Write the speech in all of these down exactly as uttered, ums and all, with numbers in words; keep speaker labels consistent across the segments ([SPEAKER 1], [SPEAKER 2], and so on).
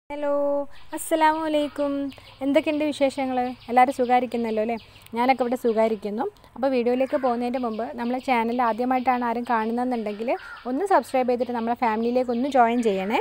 [SPEAKER 1] Hello അസ്സലാമു അലൈക്കും. എന്തൊക്കെയുണ്ട് വിശേഷങ്ങൾ? എല്ലാവരും സുഖമായിരിക്കുന്നല്ലോ അല്ലേ? ഞാനൊക്കെ ഇവിടെ സുഖമായിരിക്കുന്നു. അപ്പോൾ വീഡിയോയിലേക്ക് പോകുന്നതിൻ്റെ മുമ്പ് നമ്മളെ ചാനൽ ആദ്യമായിട്ടാണ് ആരും കാണുന്നതെന്നുണ്ടെങ്കിൽ ഒന്ന് സബ്സ്ക്രൈബ് ചെയ്തിട്ട് നമ്മളെ ഫാമിലിയിലേക്ക് ഒന്ന് ജോയിൻ ചെയ്യണേ.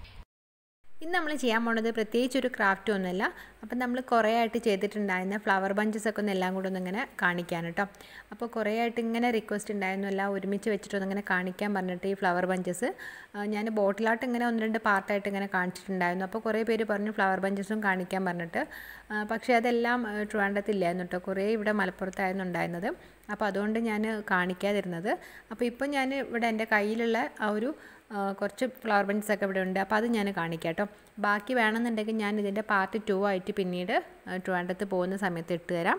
[SPEAKER 1] ഇന്ന് നമ്മൾ ചെയ്യാൻ പോണത് പ്രത്യേകിച്ചൊരു ക്രാഫ്റ്റ് ഒന്നുമല്ല. അപ്പം നമ്മൾ കുറേ ആയിട്ട് ചെയ്തിട്ടുണ്ടായിരുന്ന ഫ്ലവർ ബഞ്ചസൊക്കെ ഒന്ന് എല്ലാം കൂടെ ഒന്നിങ്ങനെ കാണിക്കാൻ കേട്ടോ. അപ്പോൾ കുറേ ആയിട്ട് ഇങ്ങനെ റിക്വസ്റ്റ് ഉണ്ടായിരുന്നു എല്ലാം ഒരുമിച്ച് വെച്ചിട്ടൊന്നിങ്ങനെ കാണിക്കാൻ പറഞ്ഞിട്ട് ഈ ഫ്ലവർ ബഞ്ചസ് ഞാൻ ബോട്ടിലായിട്ട് ഇങ്ങനെ ഒന്ന് രണ്ട് പാർട്ടായിട്ട് ഇങ്ങനെ കാണിച്ചിട്ടുണ്ടായിരുന്നു. അപ്പോൾ കുറേ പേര് പറഞ്ഞു ഫ്ലവർ ബഞ്ചസും കാണിക്കാൻ പറഞ്ഞിട്ട്. പക്ഷേ അതെല്ലാം ട്രിവാൻഡ്രത്തില്ലായിരുന്നു കേട്ടോ, കുറേ ഇവിടെ മലപ്പുറത്തായിരുന്നു ഉണ്ടായിരുന്നത്. അപ്പോൾ അതുകൊണ്ട് ഞാൻ കാണിക്കാതിരുന്നത്. അപ്പോൾ ഇപ്പോൾ ഞാൻ ഇവിടെ എൻ്റെ കയ്യിലുള്ള ആ ഒരു കുറച്ച് ഫ്ലവർ ബഞ്ചസൊക്കെ ഇവിടെ ഉണ്ട്. അപ്പോൾ അത് ഞാൻ കാണിക്കാം കേട്ടോ. ബാക്കി വേണമെന്നുണ്ടെങ്കിൽ ഞാൻ ഇതിൻ്റെ പാർട്ട് ടു ആയിട്ട് പിന്നീട് ട്രിവാൻഡ്രത്ത് പോകുന്ന സമയത്ത് ഇട്ട് തരാം.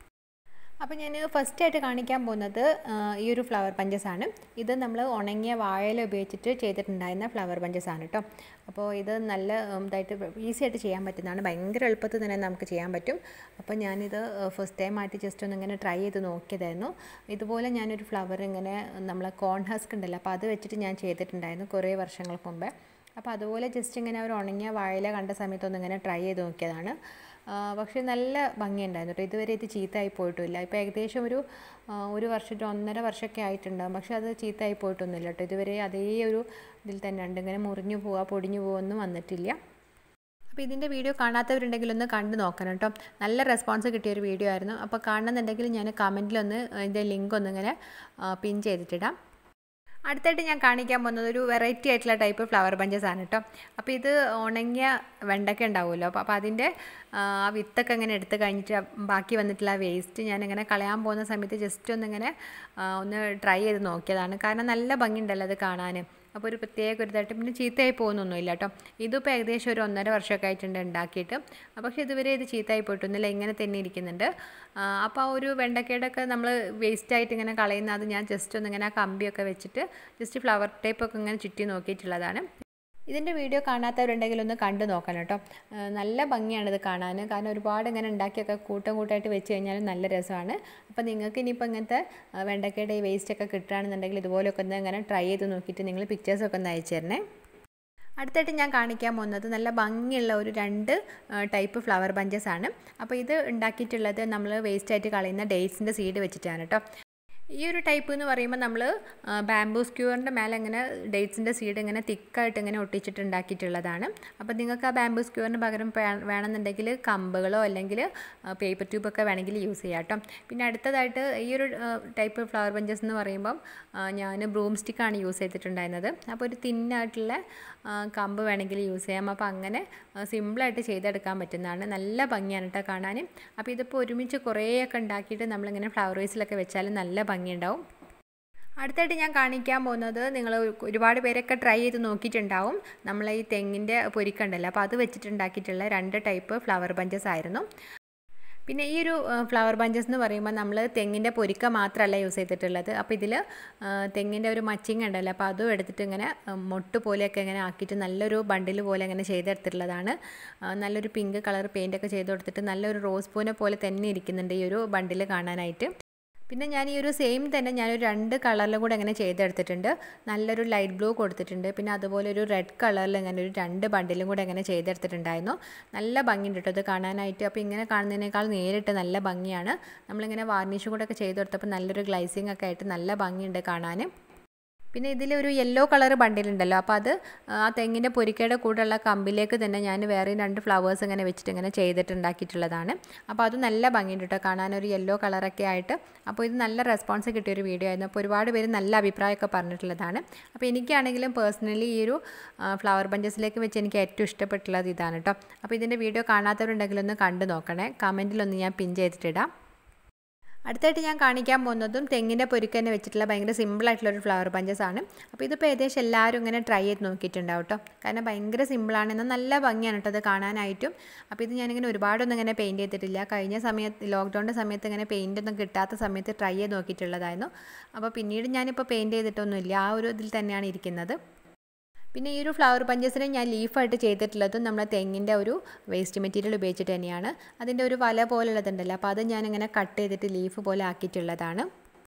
[SPEAKER 1] അപ്പോൾ ഞാൻ ഫസ്റ്റായിട്ട് കാണിക്കാൻ പോകുന്നത് ഈ ഒരു ഫ്ലവർ ബഞ്ചസാണ്. ഇത് നമ്മൾ ഉണങ്ങിയ വാഴയില ഉപയോഗിച്ചിട്ട് ചെയ്തിട്ടുണ്ടായിരുന്ന ഫ്ലവർ ബഞ്ചസാണ് കേട്ടോ. അപ്പോൾ ഇത് നല്ല ഇതായിട്ട് ഈസി ആയിട്ട് ചെയ്യാൻ പറ്റുന്നതാണ്, ഭയങ്കര എളുപ്പത്തിൽ തന്നെ നമുക്ക് ചെയ്യാൻ പറ്റും. അപ്പോൾ ഞാനിത് ഫസ്റ്റ് ടൈം ആയിട്ട് ജസ്റ്റ് ഒന്ന് ഇങ്ങനെ ട്രൈ ചെയ്ത് നോക്കിയതായിരുന്നു. ഇതുപോലെ ഞാനൊരു ഫ്ലവർ ഇങ്ങനെ നമ്മളെ കോൺ ഹസ്ക് ഉണ്ടല്ലോ, അപ്പോൾ അത് വെച്ചിട്ട് ഞാൻ ചെയ്തിട്ടുണ്ടായിരുന്നു കുറേ വർഷങ്ങൾക്ക് മുമ്പേ. അപ്പോൾ അതുപോലെ ജസ്റ്റ് ഇങ്ങനെ ഒരു ഉണങ്ങിയ വാഴയില കണ്ട സമയത്തൊന്ന് ഇങ്ങനെ ട്രൈ ചെയ്ത് നോക്കിയതാണ്. പക്ഷേ നല്ല ഭംഗിയുണ്ടായിരുന്നു കേട്ടോ. ഇതുവരെ ഇത് ചീത്തയായി പോയിട്ടുമില്ല. ഇപ്പോൾ ഏകദേശം ഒരു ഒരു വർഷം ഒന്നര വർഷമൊക്കെ ആയിട്ടുണ്ടാകും, പക്ഷേ അത് ചീത്തയായി പോയിട്ടൊന്നുമില്ല കേട്ടോ. ഇതുവരെ അതേ ഒരു ഇതിൽ തന്നെ ഉണ്ട്, ഇങ്ങനെ മുറിഞ്ഞു പോവുക പൊടിഞ്ഞു പോവുക ഒന്നും വന്നിട്ടില്ല. അപ്പോൾ ഇതിൻ്റെ വീഡിയോ കാണാത്തവരുണ്ടെങ്കിൽ ഒന്ന് കണ്ടു നോക്കണം കേട്ടോ. നല്ല റെസ്പോൺസ് കിട്ടിയൊരു വീഡിയോ ആയിരുന്നു. അപ്പോൾ കാണണമെന്നുണ്ടെങ്കിൽ ഞാൻ കമൻറ്റിലൊന്ന് ഇതിൻ്റെ ലിങ്ക് ഒന്നിങ്ങനെ പിൻ ചെയ്തിട്ടിടാം. അടുത്തായിട്ട് ഞാൻ കാണിക്കാൻ പോകുന്നത് ഒരു വെറൈറ്റി ആയിട്ടുള്ള ടൈപ്പ് ഫ്ലവർ ബഞ്ചസ് ആണ് കേട്ടോ. അപ്പോൾ ഇത് ഉണങ്ങിയ വെണ്ടയ്ക്ക ഉണ്ടാവുമല്ലോ, അപ്പോൾ അപ്പോൾ അതിൻ്റെ ആ വിത്തൊക്കെ ഇങ്ങനെ എടുത്ത് കഴിഞ്ഞിട്ട് ബാക്കി വന്നിട്ടുള്ള വേസ്റ്റ് ഞാനിങ്ങനെ കളയാൻ പോകുന്ന സമയത്ത് ജസ്റ്റ് ഒന്നിങ്ങനെ ഒന്ന് ട്രൈ ചെയ്ത് നോക്കിയതാണ്. കാരണം നല്ല ഭംഗിയുണ്ടല്ലോ അത് കാണാൻ. അപ്പോൾ ഒരു പ്രത്യേക ഒരു ഇതായിട്ട് പിന്നെ ചീത്തയായി പോകുന്നൊന്നുമില്ല കേട്ടോ. ഇതിപ്പോൾ ഏകദേശം ഒരു ഒന്നര വർഷമൊക്കെ ആയിട്ടുണ്ട് ഉണ്ടാക്കിയിട്ട്. പക്ഷേ ഇതുവരെ ഇത് ചീത്തയായി പോയിട്ടൊന്നുമില്ല, ഇങ്ങനെ തന്നെ ഇരിക്കുന്നുണ്ട്. അപ്പോൾ ആ ഒരു വെണ്ടക്കയുടെ ഒക്കെ നമ്മൾ വേസ്റ്റായിട്ട് ഇങ്ങനെ കളയുന്ന അത് ഞാൻ ജസ്റ്റ് ഒന്നിങ്ങനെ ആ കമ്പിയൊക്കെ വെച്ചിട്ട് ജസ്റ്റ് ഫ്ലവർ ടൈപ്പൊക്കെ ഇങ്ങനെ ചുറ്റി നോക്കിയിട്ടുള്ളതാണ്. ഇതിൻ്റെ വീഡിയോ കാണാത്തവരുണ്ടെങ്കിൽ ഒന്ന് കണ്ടു നോക്കണം കേട്ടോ. നല്ല ഭംഗിയാണിത് കാണാൻ. കാരണം ഒരുപാട് ഇങ്ങനെ ഉണ്ടാക്കിയൊക്കെ കൂട്ടം കൂട്ടമായിട്ട് വെച്ച് കഴിഞ്ഞാൽ നല്ല രസമാണ്. അപ്പോൾ നിങ്ങൾക്ക് ഇനിയിപ്പോൾ ഇങ്ങനത്തെ വെണ്ടക്കയുടെ ഈ വേസ്റ്റൊക്കെ കിട്ടുകയാണെന്നുണ്ടെങ്കിൽ ഇതുപോലെയൊക്കെ ഒന്ന് ഇങ്ങനെ ട്രൈ ചെയ്ത് നോക്കിയിട്ട് നിങ്ങൾ പിക്ചേഴ്സൊക്കെ ഒന്ന് അയച്ചു തരണേ. അടുത്തായിട്ട് ഞാൻ കാണിക്കാൻ പോകുന്നത് നല്ല ഭംഗിയുള്ള ഒരു രണ്ട് ടൈപ്പ് ഫ്ലവർ ബഞ്ചസ് ആണ്. അപ്പോൾ ഇത് ഉണ്ടാക്കിയിട്ടുള്ളത് നമ്മൾ വേസ്റ്റായിട്ട് കളയുന്ന ഡേറ്റ്സിൻ്റെ സീഡ് വെച്ചിട്ടാണ് കേട്ടോ. ഈ ഒരു ടൈപ്പ് എന്ന് പറയുമ്പോൾ നമ്മൾ ബാംബൂ സ്ക്യൂറിൻ്റെ മേലെ ഇങ്ങനെ ഡേറ്റ്സിൻ്റെ സീഡ് ഇങ്ങനെ തിക്കായിട്ട് ഇങ്ങനെ ഒട്ടിച്ചിട്ട് ഉണ്ടാക്കിയിട്ടുള്ളതാണ്. അപ്പോൾ നിങ്ങൾക്ക് ആ ബാംബൂ സ്ക്യൂറിന് പകരം വേണമെന്നുണ്ടെങ്കിൽ കമ്പുകളോ അല്ലെങ്കിൽ പേപ്പർ ട്യൂബൊക്കെ വേണമെങ്കിൽ യൂസ് ചെയ്യാം കേട്ടോ. പിന്നെ അടുത്തതായിട്ട് ഈ ഒരു ടൈപ്പ് ഫ്ലവർ ബഞ്ചസ് എന്ന് പറയുമ്പം ഞാൻ ബ്രൂം സ്റ്റിക്കാണ് യൂസ് ചെയ്തിട്ടുണ്ടായിരുന്നത്. അപ്പോൾ ഒരു തിന്നായിട്ടുള്ള കമ്പ് വേണമെങ്കിൽ യൂസ് ചെയ്യാം. അപ്പോൾ അങ്ങനെ സിമ്പിളായിട്ട് ചെയ്തെടുക്കാൻ പറ്റുന്നതാണ്. നല്ല ഭംഗിയാണ് കേട്ടോ കാണാൻ. അപ്പോൾ ഇതിപ്പോൾ ഒരുമിച്ച് കുറേയൊക്കെ ഉണ്ടാക്കിയിട്ട് നമ്മളിങ്ങനെ ഫ്ലവർ വേസിലൊക്കെ വെച്ചാൽ നല്ല ഭംഗിയുണ്ടാവും. അടുത്തായിട്ട് ഞാൻ കാണിക്കാൻ പോകുന്നത് നിങ്ങൾ ഒരുപാട് പേരൊക്കെ ട്രൈ ചെയ്ത് നോക്കിയിട്ടുണ്ടാവും. നമ്മളെ ഈ തെങ്ങിൻ്റെ പൊരിക്കണ്ടല്ലോ, അപ്പോൾ അത് വെച്ചിട്ടുണ്ടാക്കിയിട്ടുള്ള രണ്ട് ടൈപ്പ് ഫ്ലവർ ബഞ്ചസ് ആയിരുന്നു. പിന്നെ ഈ ഒരു ഫ്ലവർ ബഞ്ചസ് എന്ന് പറയുമ്പോൾ നമ്മൾ തെങ്ങിൻ്റെ പൊരിക്ക മാത്രമല്ല യൂസ് ചെയ്തിട്ടുള്ളത്. അപ്പോൾ ഇതിൽ തെങ്ങിൻ്റെ ഒരു മച്ചിങ് ഉണ്ടല്ലോ, അപ്പോൾ അതും എടുത്തിട്ട് ഇങ്ങനെ മൊട്ട് പോലെയൊക്കെ ഇങ്ങനെ ആക്കിയിട്ട് നല്ലൊരു ബണ്ടിൽ പോലെ ഇങ്ങനെ ചെയ്തെടുത്തിട്ടുള്ളതാണ്. നല്ലൊരു പിങ്ക് കളർ പെയിൻ്റൊക്കെ ചെയ്ത് കൊടുത്തിട്ട് നല്ലൊരു റോസ് പൂനെ പോലെ തന്നെ ഇരിക്കുന്നുണ്ട് ഈ ഒരു ബണ്ടിൽ കാണാനായിട്ട്. പിന്നെ ഞാൻ ഈ ഒരു സെയിം തന്നെ ഞാനൊരു രണ്ട് കളറിലും കൂടെ അങ്ങനെ ചെയ്തെടുത്തിട്ടുണ്ട്. നല്ലൊരു ലൈറ്റ് ബ്ലൂ കൊടുത്തിട്ടുണ്ട്, പിന്നെ അതുപോലെ ഒരു റെഡ് കളറിൽ ഇങ്ങനെ ഒരു രണ്ട് ബണ്ടിലും കൂടെ അങ്ങനെ ചെയ്തെടുത്തിട്ടുണ്ടായിരുന്നു. നല്ല ഭംഗിയുണ്ട് കേട്ടോ ഇത് കാണാനായിട്ട്. അപ്പോൾ ഇങ്ങനെ കാണുന്നതിനേക്കാൾ നേരിട്ട് നല്ല ഭംഗിയാണ്. നമ്മളിങ്ങനെ വാർണിഷ് കൂടെ ഒക്കെ ചെയ്ത് കൊടുത്തപ്പോൾ നല്ലൊരു ഗ്ലൈസിങ് ഒക്കെ ആയിട്ട് നല്ല ഭംഗിയുണ്ട് കാണാൻ. പിന്നെ ഇതിലൊരു യെല്ലോ കളർ ബണ്ടിലുണ്ടല്ലോ, അപ്പോൾ അത് ആ തെങ്ങിൻ്റെ പൊരിക്കയുടെ കൂടെയുള്ള കമ്പിലേക്ക് തന്നെ ഞാൻ വേറെ രണ്ട് ഫ്ലവേഴ്സ് ഇങ്ങനെ വെച്ചിട്ട് ഇങ്ങനെ ചെയ്തിട്ടുണ്ടാക്കിയിട്ടുള്ളതാണ്. അപ്പോൾ അത് നല്ല ഭംഗിയുണ്ട് കേട്ടോ കാണാൻ, ഒരു യെല്ലോ കളറൊക്കെ ആയിട്ട്. അപ്പോൾ ഇത് നല്ല റെസ്പോൺസ് കിട്ടിയൊരു വീഡിയോ ആയിരുന്നു. അപ്പോൾ ഒരുപാട് പേര് നല്ല അഭിപ്രായമൊക്കെ പറഞ്ഞിട്ടുള്ളതാണ്. അപ്പോൾ എനിക്കാണെങ്കിലും പേഴ്സണലി ഈ ഒരു ഫ്ലവർ ബഞ്ചസിലേക്ക് വെച്ച് എനിക്ക് ഏറ്റവും ഇഷ്ടപ്പെട്ടുള്ളത് ഇതാണ് കേട്ടോ. അപ്പോൾ ഇതിൻ്റെ വീഡിയോ കാണാത്തവരുണ്ടെങ്കിൽ ഒന്ന് കണ്ടു നോക്കണേ, കമൻറ്റിലൊന്ന് ഞാൻ പിൻ ചെയ്തിട്ടിടാം. അടുത്തായിട്ട് ഞാൻ കാണിക്കാൻ പോകുന്നതും തെങ്ങിൻ്റെ പൊരിക്ക തന്നെ വെച്ചിട്ടുള്ള ഭയങ്കര സിമ്പിളായിട്ടുള്ളൊരു ഫ്ലവർ ബഞ്ചസ് ആണ്. അപ്പോൾ ഇതിപ്പോൾ ഏകദേശം എല്ലാവരും ഇങ്ങനെ ട്രൈ ചെയ്ത് നോക്കിയിട്ടുണ്ടാവും കേട്ടോ. കാരണം ഭയങ്കര സിമ്പിളാണ്, എന്നാൽ നല്ല ഭംഗിയാണ് കേട്ടോ അത് കാണാനായിട്ടും. അപ്പോൾ ഇത് ഞാനിങ്ങനെ ഒരുപാടൊന്നും ഇങ്ങനെ പെയിൻറ്റ് ചെയ്തിട്ടില്ല. കഴിഞ്ഞ സമയത്ത് ലോക്ക്ഡൗണിൻ്റെ സമയത്ത് ഇങ്ങനെ പെയിൻ്റൊന്നും കിട്ടാത്ത സമയത്ത് ട്രൈ ചെയ്ത് നോക്കിയിട്ടുള്ളതായിരുന്നു. അപ്പോൾ പിന്നീട് ഞാനിപ്പോൾ പെയിൻറ്റ് ചെയ്തിട്ടൊന്നുമില്ല, ആ ഒരു ഇതിൽ തന്നെയാണ് ഇരിക്കുന്നത്. പിന്നെ ഈ ഒരു ഫ്ലവർ ബഞ്ചസിനെ ഞാൻ ലീഫായിട്ട് ചെയ്തിട്ടുള്ളതും നമ്മളെ തെങ്ങിൻ്റെ ഒരു വേസ്റ്റ് മെറ്റീരിയൽ ഉപയോഗിച്ചിട്ട് തന്നെയാണ്. അതിൻ്റെ ഒരു വല പോലുള്ളതുണ്ടല്ലോ, അപ്പോൾ അത് ഞാനിങ്ങനെ കട്ട് ചെയ്തിട്ട് ലീഫ് പോലെ ആക്കിയിട്ടുള്ളതാണ്.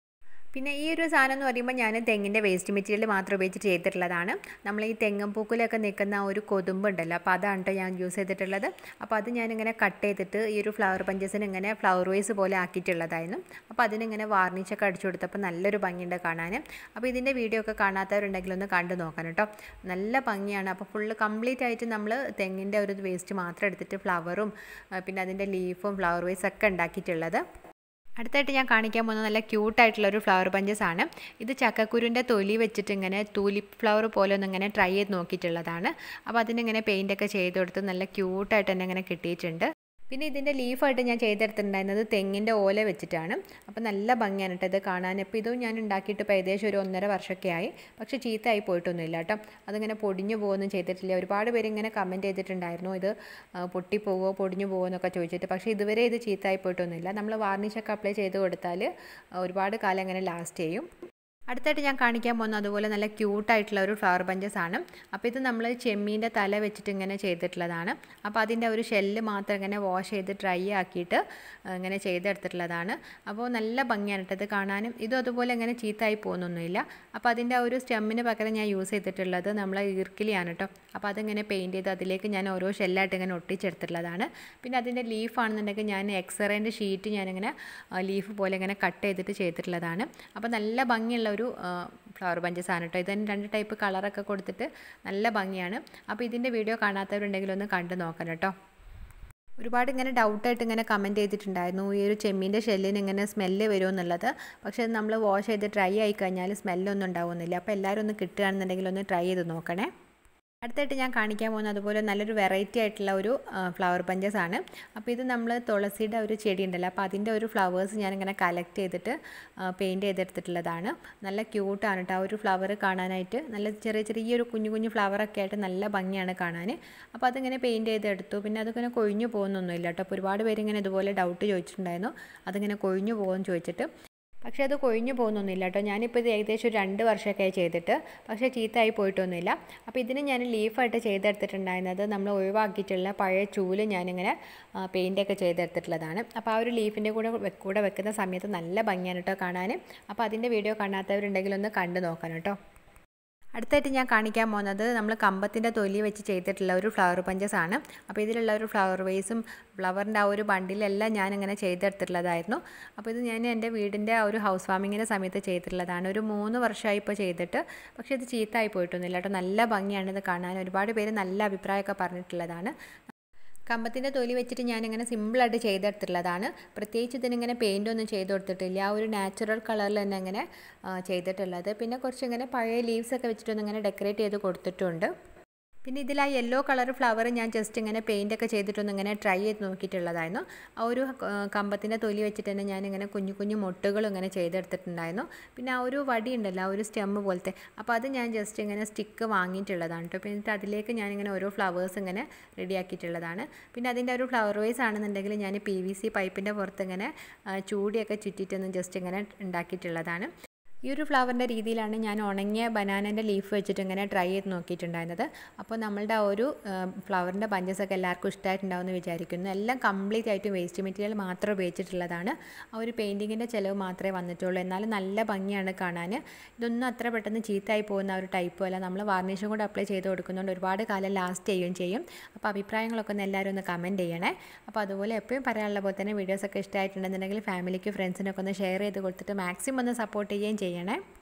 [SPEAKER 1] പിന്നെ ഈ ഒരു സാധനം എന്ന് പറയുമ്പോൾ ഞാൻ തെങ്ങിൻ്റെ വേസ്റ്റ് മെറ്റീരിയൽ മാത്രം ഉപയോഗിച്ച് ചെയ്തിട്ടുള്ളതാണ്. നമ്മൾ ഈ തെങ്ങും പൂക്കിലൊക്കെ നിൽക്കുന്ന ഒരു കൊതുമ്പുണ്ടല്ലോ, അപ്പോൾ അതാണ് കേട്ടോ ഞാൻ യൂസ് ചെയ്തിട്ടുള്ളത്. അപ്പോൾ അത് ഞാനിങ്ങനെ കട്ട് ചെയ്തിട്ട് ഈ ഒരു ഫ്ലവർ പഞ്ചസിന് ഇങ്ങനെ ഫ്ലവർ വേസ് പോലെ ആക്കിയിട്ടുള്ളതായിരുന്നു. അപ്പോൾ അതിനിങ്ങനെ വാർണിഷൊക്കെ അടിച്ചു കൊടുത്തപ്പോൾ നല്ലൊരു ഭംഗിയുണ്ട് കാണാൻ. അപ്പോൾ ഇതിൻ്റെ വീഡിയോ ഒക്കെ കാണാത്തവരുണ്ടെങ്കിൽ ഒന്ന് കണ്ടു നോക്കണം കേട്ടോ, നല്ല ഭംഗിയാണ്. അപ്പോൾ ഫുള്ള് കംപ്ലീറ്റ് ആയിട്ട് നമ്മൾ തെങ്ങിൻ്റെ ഒരു വേസ്റ്റ് മാത്രം എടുത്തിട്ട് ഫ്ലവറും പിന്നെ അതിൻ്റെ ലീഫും ഫ്ലവർ വേസൊക്കെ ഉണ്ടാക്കിയിട്ടുള്ളത്. അടുത്തായിട്ട് ഞാൻ കാണിക്കാൻ പോകുന്നത് നല്ല ക്യൂട്ടായിട്ടുള്ളൊരു ഫ്ലവർ പഞ്ചസ് ആണ്. ഇത് ചക്കക്കുരുവിൻ്റെ തൊലി വെച്ചിട്ട് ഇങ്ങനെ ടൂലിപ്പ് ഫ്ലവർ പോലെ ഒന്ന് ഇങ്ങനെ ട്രൈ ചെയ്ത് നോക്കിയിട്ടുള്ളതാണ്. അപ്പോൾ അതിനിങ്ങനെ പെയിൻ്റൊക്കെ ചെയ്ത് കൊടുത്ത് നല്ല ക്യൂട്ടായിട്ട് തന്നെ ഇങ്ങനെ കിട്ടിയിട്ടുണ്ട്. പിന്നെ ഇതിൻ്റെ ലീഫായിട്ട് ഞാൻ ചെയ്തെടുത്തിട്ടുണ്ടായിരുന്നത് തെങ്ങിൻ്റെ ഓല വെച്ചിട്ടാണ്. അപ്പോൾ നല്ല ഭംഗിയാണ് കേട്ടോ ഇത് കാണാൻ. ഇപ്പോൾ ഇതും ഞാൻ ഉണ്ടാക്കിയിട്ട് ഇപ്പോൾ ഏകദേശം ഒരു ഒന്നര വർഷമൊക്കെ ആയി. പക്ഷേ ചീത്തയായി പോയിട്ടൊന്നുമില്ല കേട്ടോ, അതിങ്ങനെ പൊടിഞ്ഞു പോകുകയൊന്നും ചെയ്തിട്ടില്ല. ഒരുപാട് പേര് ഇങ്ങനെ കമൻറ്റ് ചെയ്തിട്ടുണ്ടായിരുന്നു ഇത് പൊട്ടിപ്പോവോ പൊടിഞ്ഞു പോകുമോ എന്നൊക്കെ ചോദിച്ചിട്ട്. പക്ഷേ ഇതുവരെ ഇത് ചീത്തയായി പോയിട്ടൊന്നുമില്ല. നമ്മൾ വാർണിഷൊക്കെ അപ്ലൈ ചെയ്ത് കൊടുത്താൽ ഒരുപാട് കാലം ഇങ്ങനെ ലാസ്റ്റ് ചെയ്യും. അടുത്തായിട്ട് ഞാൻ കാണിക്കാൻ പോകുന്നത് അതുപോലെ നല്ല ക്യൂട്ടായിട്ടുള്ള ഒരു ഫ്ലവർ പഞ്ചസ് ആണ്. അപ്പോൾ ഇത് നമ്മൾ ചെമ്മീൻ്റെ തല വെച്ചിട്ട് ഇങ്ങനെ ചെയ്തിട്ടുള്ളതാണ്. അപ്പോൾ അതിൻ്റെ ഒരു ഷെല്ല് മാത്രം ഇങ്ങനെ വാഷ് ചെയ്ത് ഡ്രൈ ആക്കിയിട്ട് ഇങ്ങനെ ചെയ്തെടുത്തിട്ടുള്ളതാണ്. അപ്പോൾ നല്ല ഭംഗിയാണ് കേട്ടോ ഇത് കാണാനും. ഇതും അതുപോലെ ഇങ്ങനെ ചീത്തയായി പോകുന്നൊന്നുമില്ല. അപ്പോൾ അതിൻ്റെ ഒരു സ്റ്റെമ്മിന് പകരം ഞാൻ യൂസ് ചെയ്തിട്ടുള്ളത് നമ്മളെ ഈർക്കിലിയാണ് കേട്ടോ. അപ്പോൾ അതിങ്ങനെ പെയിൻറ്റ് ചെയ്ത് അതിലേക്ക് ഞാൻ ഓരോ ഷെല്ലായിട്ട് ഇങ്ങനെ ഒട്ടിച്ചെടുത്തിട്ടുള്ളതാണ്. പിന്നെ അതിൻ്റെ ലീഫാണെന്നുണ്ടെങ്കിൽ ഞാൻ എക്സ്റേൻ്റെ ഷീറ്റ് ഞാനിങ്ങനെ ലീഫ് പോലെ ഇങ്ങനെ കട്ട് ചെയ്തിട്ട് ചെയ്തിട്ടുള്ളതാണ്. അപ്പോൾ നല്ല ഭംഗിയുള്ള ഒരു ഫ്ലവർ പഞ്ചസ് ആണ് കേട്ടോ. ഇതിന് രണ്ട് ടൈപ്പ് കളറൊക്കെ കൊടുത്തിട്ട് നല്ല ഭംഗിയാണ്. അപ്പോൾ ഇതിൻ്റെ വീഡിയോ കാണാത്തവരുണ്ടെങ്കിൽ ഒന്ന് കണ്ടു നോക്കണം കേട്ടോ. ഒരുപാട് ഇങ്ങനെ ഡൗട്ടായിട്ട് ഇങ്ങനെ കമൻറ്റ് ചെയ്തിട്ടുണ്ടായിരുന്നു ഈ ഒരു ചെമ്മീൻ്റെ ഷെല്ലിന് ഇങ്ങനെ സ്മെല്ല് വരുമോ എന്നുള്ളത്. പക്ഷേ നമ്മൾ വാഷ് ചെയ്ത് ഡ്രൈ ആയി കഴിഞ്ഞാൽ സ്മെല്ലൊന്നും ഉണ്ടാവുന്നില്ല. അപ്പോൾ എല്ലാവരും ഒന്ന് കിട്ടുകയാണെന്നുണ്ടെങ്കിൽ ഒന്ന് ട്രൈ ചെയ്ത് നോക്കണേ. അടുത്തായിട്ട് ഞാൻ കാണിക്കാൻ പോകുന്നത് അതുപോലെ നല്ലൊരു വെറൈറ്റി ആയിട്ടുള്ള ഒരു ഫ്ലവർ പഞ്ചസ് ആണ്. അപ്പോൾ ഇത് നമ്മൾ തുളസിയുടെ ഒരു ചെടി ഉണ്ടല്ലോ, അപ്പോൾ അതിൻ്റെ ഒരു ഫ്ലവേഴ്സ് ഞാനിങ്ങനെ കളക്ട് ചെയ്തിട്ട് പെയിൻറ്റ് ചെയ്തെടുത്തിട്ടുള്ളതാണ്. നല്ല ക്യൂട്ടാണ് കേട്ടോ ആ ഒരു ഫ്ലവർ കാണാനായിട്ട്. നല്ല ചെറിയ ചെറിയൊരു കുഞ്ഞു കുഞ്ഞു ഫ്ലവറൊക്കെ ആയിട്ട് നല്ല ഭംഗിയാണ് കാണാൻ. അപ്പോൾ അതിങ്ങനെ പെയിൻറ്റ് ചെയ്തെടുത്തു. പിന്നെ അതിങ്ങനെ കൊഴിഞ്ഞു പോകുന്നൊന്നുമില്ല കേട്ടോ. അപ്പോൾ ഒരുപാട് പേര് ഇങ്ങനെ ഇതുപോലെ ഡൗട്ട് ചോദിച്ചിട്ടുണ്ടായിരുന്നു അതിങ്ങനെ കൊഴിഞ്ഞു പോകുമെന്ന് ചോദിച്ചിട്ട്. പക്ഷേ അത് കൊഴിഞ്ഞു പോകുന്നൊന്നുമില്ല കേട്ടോ. ഞാനിപ്പോൾ ഇത് ഏകദേശം ഒരു രണ്ട് വർഷമൊക്കെ ചെയ്തിട്ട്, പക്ഷേ ചീത്തയായി പോയിട്ടൊന്നുമില്ല. അപ്പോൾ ഇതിന് ഞാൻ ലീഫായിട്ട് ചെയ്തെടുത്തിട്ടുണ്ടായിരുന്നത് നമ്മൾ ഒഴിവാക്കിയിട്ടുള്ള പഴയ ചൂല് ഞാനിങ്ങനെ പെയിൻ്റൊക്കെ ചെയ്തെടുത്തിട്ടുള്ളതാണ്. അപ്പോൾ ആ ഒരു ലീഫിൻ്റെ കൂടെ കൂടെ വെക്കുന്ന സമയത്ത് നല്ല ഭംഗിയാണ് കേട്ടോ കാണാൻ. അപ്പോൾ അതിൻ്റെ വീഡിയോ കാണാത്തവരുണ്ടെങ്കിൽ ഒന്ന് കണ്ടു നോക്കണം കേട്ടോ. അടുത്തായിട്ട് ഞാൻ കാണിക്കാൻ പോകുന്നത് നമ്മൾ കമ്പത്തിൻ്റെ തൊലി വെച്ച് ചെയ്തിട്ടുള്ള ഒരു ഫ്ലവർ പഞ്ചസ് ആണ്. അപ്പോൾ ഇതിലുള്ള ഒരു ഫ്ലവർ വേസും ഫ്ലവറിൻ്റെ ആ ഒരു ബണ്ടിലെല്ലാം ഞാനിങ്ങനെ ചെയ്തെടുത്തിട്ടുള്ളതായിരുന്നു. അപ്പോൾ ഇത് ഞാൻ എൻ്റെ വീടിൻ്റെ ആ ഒരു ഹൗസ് വാമിങ്ങിൻ്റെ സമയത്ത് ചെയ്തിട്ടുള്ളതാണ്. ഒരു മൂന്ന് വർഷമായി ഇപ്പോൾ ചെയ്തിട്ട്, പക്ഷേ ഇത് ചീത്തയായി പോയിട്ടൊന്നുമില്ല കേട്ടോ. നല്ല ഭംഗിയാണ് ഇത് കാണാൻ. ഒരുപാട് പേര് നല്ല അഭിപ്രായമൊക്കെ പറഞ്ഞിട്ടുള്ളതാണ്. കമ്പത്തിൻ്റെ തൊലി വെച്ചിട്ട് ഞാനിങ്ങനെ സിമ്പിളായിട്ട് ചെയ്തെടുത്തിട്ടുള്ളതാണ്. പ്രത്യേകിച്ച് ഇതിനിങ്ങനെ പെയിൻ്റ് ഒന്നും ചെയ്ത് കൊടുത്തിട്ടില്ല. ആ ഒരു നാച്ചുറൽ കളറിൽ തന്നെ ഇങ്ങനെ ചെയ്തിട്ടുള്ളത്. പിന്നെ കുറച്ചിങ്ങനെ പഴയ ലീവ്സൊക്കെ വെച്ചിട്ടൊന്ന് ഇങ്ങനെ ഡെക്കറേറ്റ് ചെയ്ത് കൊടുത്തിട്ടുണ്ട്. പിന്നെ ഇതിൽ ആ യെല്ലോ കളർ ഫ്ലവർ ഞാൻ ജസ്റ്റ് ഇങ്ങനെ പെയിൻ്റൊക്കെ ചെയ്തിട്ടൊന്ന് ഇങ്ങനെ ട്രൈ ചെയ്ത് നോക്കിയിട്ടുള്ളതായിരുന്നു. ആ ഒരു കമ്പത്തിൻ്റെ തൊലി വെച്ചിട്ട് തന്നെ ഞാനിങ്ങനെ കുഞ്ഞു കുഞ്ഞു മൊട്ടുകളും ഇങ്ങനെ ചെയ്തെടുത്തിട്ടുണ്ടായിരുന്നു. പിന്നെ ആ ഒരു വടി ഉണ്ടല്ലോ, ആ ഒരു സ്റ്റെമ്മ് പോലത്തെ, അപ്പോൾ അത് ഞാൻ ജസ്റ്റ് ഇങ്ങനെ സ്റ്റിക്ക് വാങ്ങിയിട്ടുള്ളതാണ് കേട്ടോ. പിന്നെ അതിലേക്ക് ഞാനിങ്ങനെ ഓരോ ഫ്ലവേഴ്സ് ഇങ്ങനെ റെഡിയാക്കിയിട്ടുള്ളതാണ്. പിന്നെ അതിൻ്റെ ഒരു ഫ്ലവർ വേസ് ആണെന്നുണ്ടെങ്കിൽ ഞാൻ പി വി സി പൈപ്പിൻ്റെ പുറത്ത് ഇങ്ങനെ ചൂടിയൊക്കെ ചുറ്റിയിട്ടൊന്ന് ജസ്റ്റ് ഇങ്ങനെ ഉണ്ടാക്കിയിട്ടുള്ളതാണ്. ഈ ഒരു ഫ്ലവറിൻ്റെ രീതിയിലാണ് ഞാൻ ഉണങ്ങിയ ബനാനൻ്റെ ലീഫ് വെച്ചിട്ട് ഇങ്ങനെ ട്രൈ ചെയ്ത് നോക്കിയിട്ടുണ്ടായിരുന്നത്. അപ്പോൾ നമ്മളുടെ ആ ഒരു ഫ്ലവറിൻ്റെ പഞ്ചസൊക്കെ എല്ലാവർക്കും ഇഷ്ടമായിട്ടുണ്ടാവുമെന്ന് വിചാരിക്കുന്നു. എല്ലാം കംപ്ലീറ്റ് ആയിട്ട് വേസ്റ്റ് മെറ്റീരിയൽ മാത്രം ഉപയോഗിച്ചിട്ടുള്ളതാണ്. ആ ഒരു പെയിൻറ്റിങ്ങിൻ്റെ ചിലവ് മാത്രമേ വന്നിട്ടുള്ളൂ. എന്നാലും നല്ല ഭംഗിയാണ് കാണാൻ. ഇതൊന്നും അത്ര പെട്ടെന്ന് ചീത്തയായി പോകുന്ന ഒരു ടൈപ്പും അല്ല. നമ്മൾ വാർണിഷും കൂടെ അപ്ലൈ ചെയ്ത് കൊടുക്കുന്നതുകൊണ്ട് ഒരുപാട് കാലം ലാസ്റ്റ് ചെയ്യുകയും ചെയ്യും. അപ്പോൾ അഭിപ്രായങ്ങളൊക്കെ ഒന്ന് എല്ലാവരും ഒന്ന് കമൻറ്റ് ചെയ്യണേ. അപ്പോൾ അതുപോലെ എപ്പോഴും പറയാനുള്ള പോലെ തന്നെ വീഡിയോസൊക്കെ ഇഷ്ടമായിട്ടുണ്ടെന്നുണ്ടെങ്കിൽ ഫാമിലിക്ക് ഫ്രണ്ട്സിനൊക്കെ ഒന്ന് ഷെയർ ചെയ്ത് കൊടുത്തിട്ട് മാക്സിമം ഒന്ന് സപ്പോർട്ട് ചെയ്യുകയും ചെയ്യും.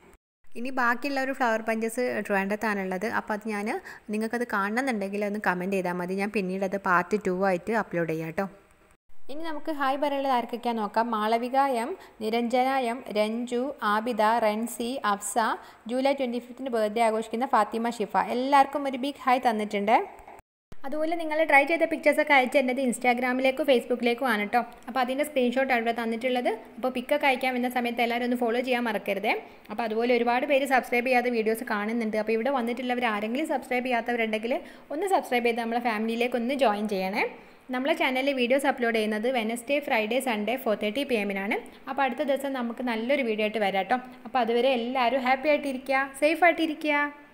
[SPEAKER 1] ഇനി ബാക്കിയുള്ള ഒരു ഫ്ലവർ പഞ്ചസ് ട്രിവാൻഡ്രത്താണുള്ളത്. അപ്പോൾ അത് ഞാൻ നിങ്ങൾക്കത് കാണണമെന്നുണ്ടെങ്കിൽ ഒന്ന് കമൻറ്റ് ചെയ്താൽ മതി. ഞാൻ പിന്നീട് അത് പാർട്ട് ടു ആയിട്ട് അപ്ലോഡ് ചെയ്യാം കേട്ടോ. ഇനി നമുക്ക് ഹായ് പറയുള്ളത് ആർക്കൊക്കെയാണ് നോക്കാം. Malavika M, Niranjana M, Ranju, Abida, Ransi, Afsa, July twenty ഫിഫ്ത്തിന് ബർത്ത്ഡേ ആഘോഷിക്കുന്ന ഫാത്തിമ ഷിഫ, എല്ലാവർക്കും ഒരു ബിഗ് ഹായ് തന്നിട്ടുണ്ട്. അതുപോലെ നിങ്ങൾ ട്രൈ ചെയ്ത പിക്ചേഴ്സൊക്കെ അയച്ചു തരുന്നത് ഇൻസ്റ്റാഗ്രാമിലേക്കും ഫേസ്ബുക്കിലേക്കും ആണ് കേട്ടോ. അപ്പോൾ അതിൻ്റെ സ്ക്രീൻഷോട്ട് അവിടെ തന്നിട്ടുള്ളത്. അപ്പോൾ പിക്കൊക്കെ അയക്കാൻ വരുന്ന സമയത്ത് എല്ലാവരും ഒന്ന് ഫോളോ ചെയ്യാൻ മറക്കരുതേ. അപ്പോൾ അതുപോലെ ഒരുപാട് പേര് സബ്സ്ക്രൈബ് ചെയ്യാത്ത വീഡിയോസ് കാണുന്നുണ്ട്. അപ്പോൾ ഇവിടെ വന്നിട്ടുള്ളവർ ആരെങ്കിലും സബ്സ്ക്രൈബ് ചെയ്യാത്തവരുണ്ടെങ്കിൽ ഒന്ന് സബ്സ്ക്രൈബ് ചെയ്ത് നമ്മളെ ഫാമിലിയിലേക്ക് ഒന്ന് ജോയിൻ ചെയ്യണേ. നമ്മളെ ചാനലിൽ വീഡിയോസ് അപ്ലോഡ് ചെയ്യുന്നത് Wednesday, Friday, Sunday four thirty P എമ്മിനാണ്. അപ്പോൾ അടുത്ത ദിവസം നമുക്ക് നല്ലൊരു വീഡിയോ ആയിട്ട് വരാം കേട്ടോ. അപ്പോൾ അതുവരെ എല്ലാവരും ഹാപ്പി ആയിട്ടിരിക്കുക, സേഫ് ആയിട്ടിരിക്കുക.